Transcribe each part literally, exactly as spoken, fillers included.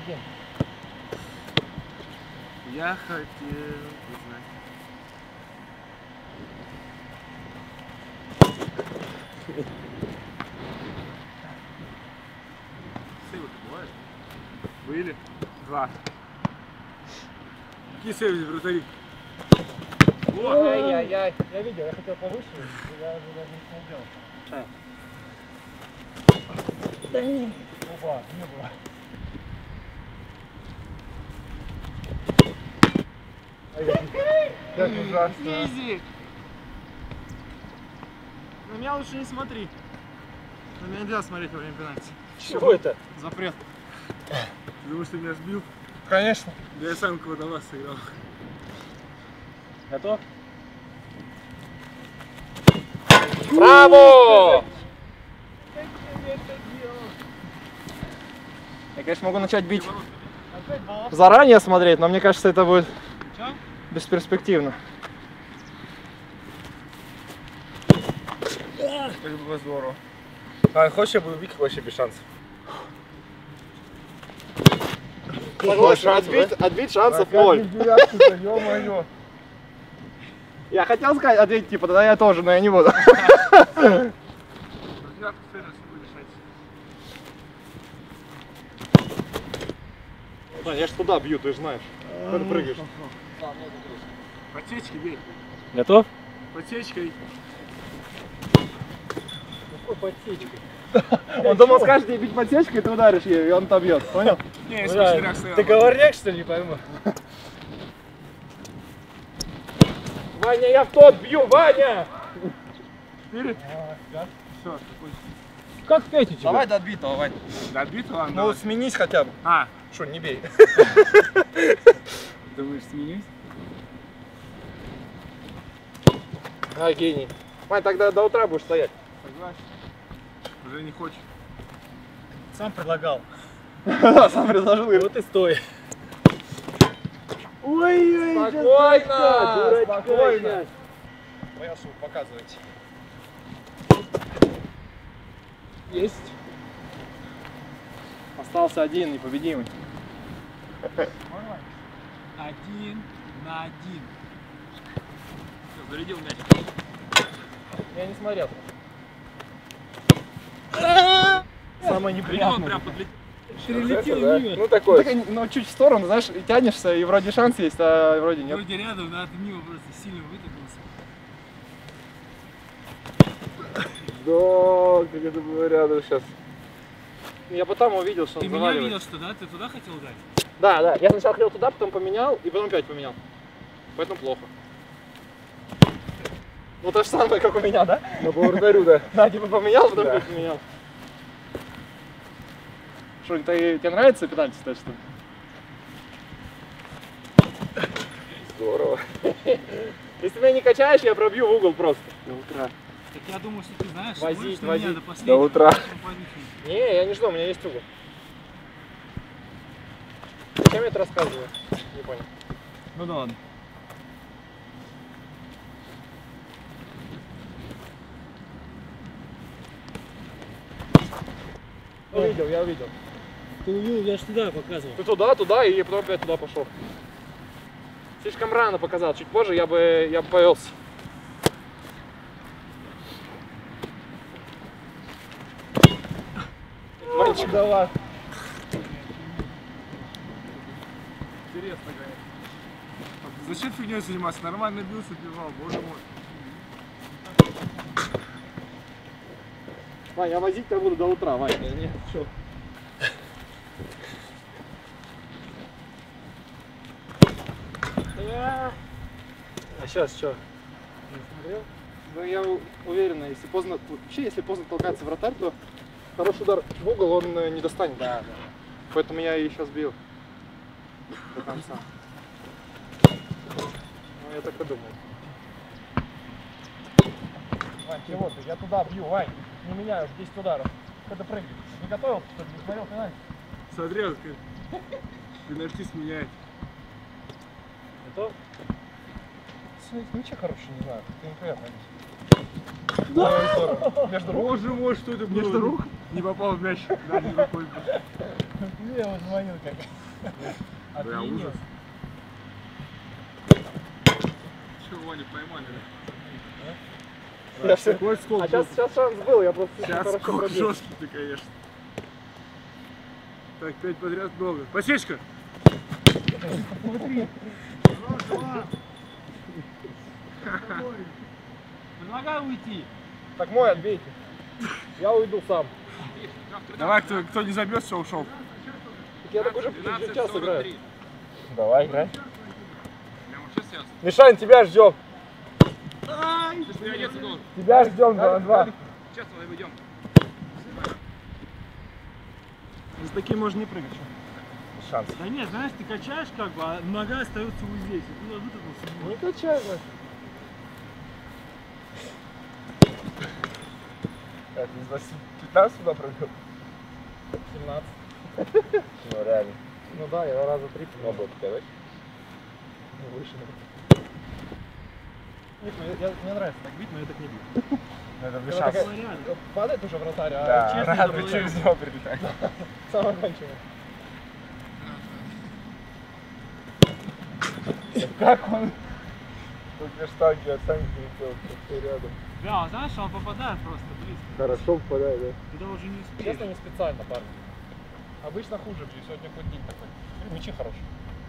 один. Я хотел узнать. Сейвы-то бывают? Были? Два. Какие сейвы, вратари? Ай-яй-яй. Я видел, я хотел повыше, я даже не сделал. Да не. Опа, не было. Как ужасно. Изи. На меня лучше не смотри. На меня нельзя смотреть во время пенальти. Чего это? Запрет. Ты думаешь, ты меня сбил? Конечно. Да я сам кого-то вас сыграл. Готов? Браво! Я, конечно, могу начать бить заранее смотреть, но мне кажется, это будет бесперспективно. Это было здорово. А, хочешь, я буду бить, вообще без шансов. Отбить, отбить шансов ноль. Ё-моё. Я хотел сказать, ответить, типа, тогда я тоже, но я не буду. Да, я ж туда бью, ты же знаешь. Куда ты прыгаешь? Подсечки бей. Готов? Подсечкой. Какой подсечкой? Он думал, скажешь тебе бить подсечкой, ты ударишь ее, и он там бьет. Понял? Не, я скучный стоял. Ты говорняк, что ли, не пойму? Ваня, я в тот бью, Ваня! Четыре? Все, Как пять у тебя? Давай до отбитого, Вань. до отбитого? Ладно, Ну, давай. сменись хотя бы. А, Что, не бей. думаешь, сменюсь? А, гений. Вань, тогда до утра будешь стоять. Согласен. Уже не хочешь. Сам предлагал. Да, сам предложил. Вот и стой. Ой-ой, спокойно, спокойно. Моя шут, показывайте. Есть. Остался один непобедимый. Один на один. Все, зарядил мяч. Я не смотрел. Самое Он неприятное. прям подлетел. Перелетел Да? мимо. Ну такой. Ну, так, ну чуть в сторону, знаешь, и тянешься, и вроде шанс есть, а вроде нет. Вроде рядом, да, ты мимо просто сильно вытянулся. Да, как это было рядом сейчас. Я потом увидел, что Ты он меня заваливает. видел, что да? Ты туда хотел дать? Да, да. Я сначала хотел туда, потом поменял, и потом опять поменял. Поэтому плохо. Ну то же самое, как у меня, да? Ну, по вратарю, да. Да, типа поменял, потом Да. опять поменял. Что, ты, тебе нравится пенальти ставить, что ли? Здорово. Если ты меня не качаешь, я пробью в угол просто. До утра. Так я думаю, что ты знаешь, Возить, что возить. меня до последнего. До утра. Не, я не жду, у меня есть угол. Зачем я это рассказываю? Не понял. Ну да ладно. Увидел, я увидел. Ты увидел, я ж туда показывал. Ты туда, туда, и потом опять туда пошел. Слишком рано показал, чуть позже я бы, я бы повелся. Мальчик, давай. Интересно, конечно. Зачем фигней заниматься? Нормально бился, бежал, боже мой. Вань, я возить тебя буду до утра, Вань. Нет, что? А сейчас что? Не смотрел? Ну, я уверен, если поздно, вообще, если поздно толкается вратарь, то хороший удар в угол он не достанет. Да, да. Поэтому я и сейчас бил до конца. Ну, я так и думал. Вань, чего ты? Я туда бью, Вань. Не меняю, десять ударов. Когда прыгаешь. Не готовил, что ли? Не смотрел пенальти? Смотрел, как пенальтист меняет. Готов? Ничего хорошего не знаю. Ты неприятно. Да! Между рук. Боже мой, что это было? Между рук? Не попал в мяч. Да, не рукой. Я вот звонил как. Бля, ужас. Че, Ваня, поймали, да? Я все... Такой скок А был. сейчас, сейчас шанс был, я просто Сейчас хорошо скок пробил. жесткий ты, конечно. Так, пять подряд долго. Посечка! Смотри. Предлагаю уйти. Так мой отбейте. Я уйду сам. Давай, кто, кто не забьет, все, ушел. Так я так уже чуть час играю. Давай, играй. Мишань, тебя ждем. Ты должен. Тебя ждем два на два. Сейчас мы выйдем. За таким можно не прыгать. Шанс. Да нет, знаешь, ты качаешь как бы, а нога остается вот здесь. И туда вытолкнулся. Не качай, значит. Так, из пятнадцать сюда прыгал? семнадцать. Ну, реально. Ну да, я раза три. Много, короче. Ну, выше. Нет, ну, я, я, мне нравится так бить, но я так не бью. Это Когда шанс. такая- Падает уже вратарь, а Да, честно, рад это бы было через него прилетать. самое кончено. Как он? Тут две штанги оценки летел, все рядом. Да, а знаешь, он попадает просто близко. Хорошо попадает, да? Ты даже не успеешь. Честно, не специально, парни. Обычно хуже бью, сегодня хоть день такой. Мячи хорошие.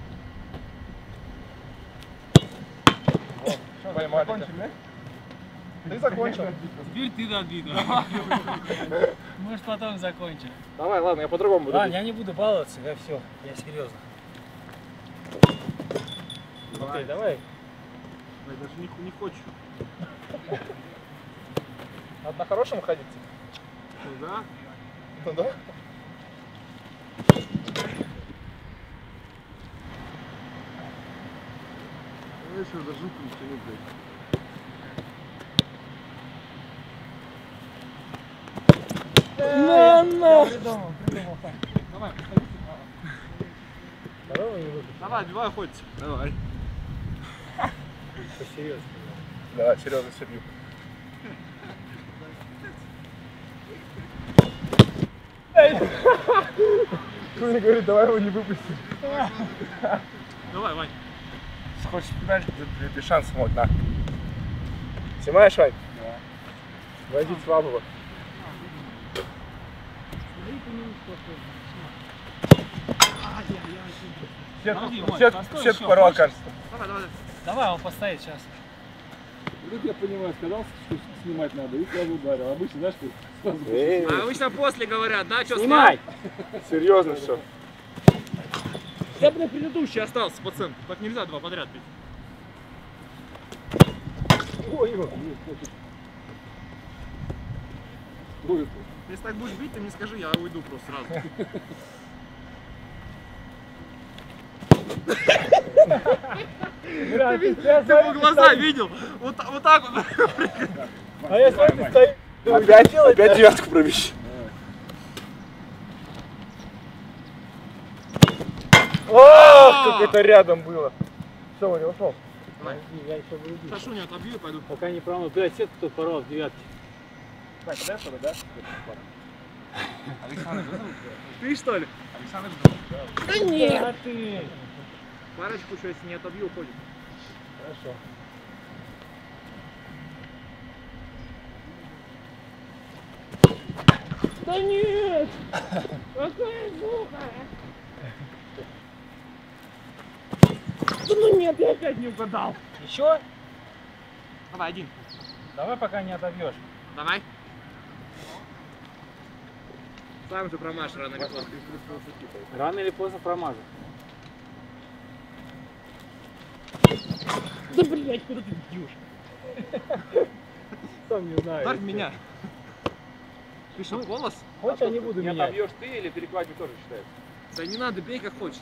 Вот, поймали. Закончили? Ты закончил. Теперь ты добей. Может потом закончим. Давай, ладно, я по-другому буду. Ладно, я не буду баловаться, я все, я серьезно. Окей, давай. Я даже не, не хочу. Надо на хорошем ходить. Ну да. Ну да. Я еще даже руку не тяну, блядь. На, на! Придумал, придумал, Сань. Давай, Здорово, не выпустил. давай, отбивай хоть. Давай. Посерьезно. Давай, серьезно все бью. Куни говорит, давай его не выпусти. Давай, Вань. Хочешь педальки, без шансов вот, на. Снимаешь, Вань? Да. Возить слабого. Смотри, по нему спокойно. Сетку, сетку, сетку порвал, кажется. Давай, давай. Давай, он постоит сейчас. Тут я понимаю, сказал, что снимать надо, и сразу ударил. Обычно, знаешь, как сразу... А обычно после говорят, да, что Снимай! Серьезно все. Я бы на предыдущий остался, пацан. Так нельзя два подряд бить. Ой, ой. Если так будешь бить, ты мне скажи, я уйду просто сразу. Ты Ты его глаза видел? Вот, вот так вот. А я смотрю, ты стоишь. Опять, опять девятку пробить. Ох, как это рядом было. Все, Ваня, ушел. Я еще буду бить. Сашу не отобью и пойду. Пока не промыл. Блядь, сетку тут порвал в девятке. Так, дай что ли, да? Александр, Ты что ли? Александр, Да нет. А ты! Парочку еще, если не отобью, уходит. Хорошо. Да нет! Какая муха! Да ну нет, я опять не угадал. Еще? Давай, один. Давай пока не отобьешь. Давай. Сам же промажь рано или поздно. Рано или поздно промажу. Да блять, куда ты бьешь? Сам не знаю. Ударь в меня. Ты что, голос? Хочешь, я не буду не менять. отобьешь ты или перекладину тоже считается? Да не надо, бей как хочешь.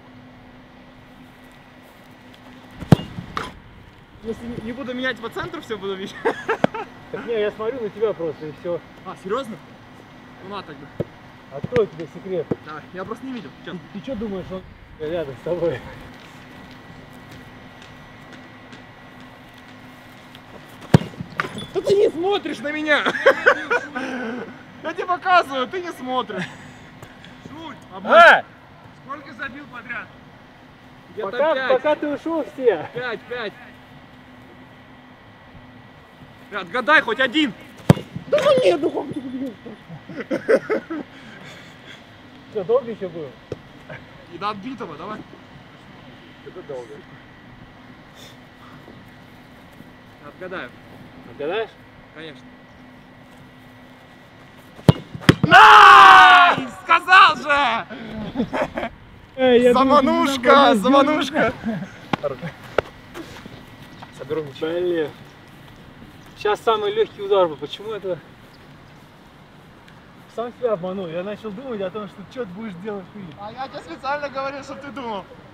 Если не- не буду менять по центру, все буду бить. Так не, я смотрю на тебя просто и все. А, серьезно? Ну ладно тогда. Открою тебе секрет. Давай, я просто не видел. Сейчас. Ты что думаешь, он рядом с тобой? Да ты не смотришь на меня! Я тебе показываю, ты не смотришь. Шуть! А! Сколько забил подряд? Пока, пока ты ушел все. Пять, пять. Отгадай хоть один. Да ну нет, ну как ты бьешь? Что, долго еще был? И до отбитого, давай. Это долго. Отгадаю. Отгадаешь? Конечно. Ай! Сказал же! Заманушка, заманушка. Соберу ничего. Блин. Сейчас самый легкий удар был. Почему это? Сам себя обманул. Я начал думать о том, что что ты будешь делать ты. А я тебе специально говорил, чтобы ты думал.